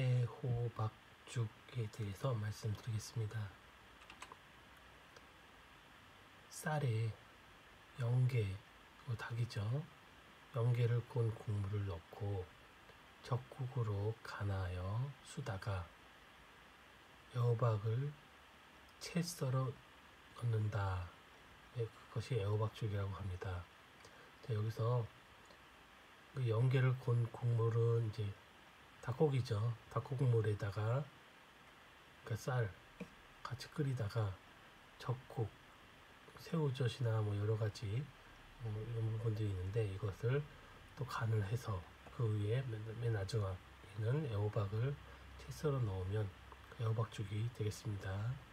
애호박죽에 대해서 말씀드리겠습니다. 쌀에 영계, 닭이죠. 영계를 꼰 국물을 넣고 적국으로 간하여 수다가 애호박을 채 썰어 넣는다. 네, 그것이 애호박죽이라고 합니다. 자, 여기서 그 영계를 꼰 국물은 이제 닭고기죠. 닭고국물에다가 그 쌀 같이 끓이다가 적국, 새우젓이나 뭐 여러 가지 이런 부분들이 있는데 이것을 또 간을 해서 그 위에 맨 마지막에는 애호박을 채 썰어 넣으면 애호박죽이 되겠습니다.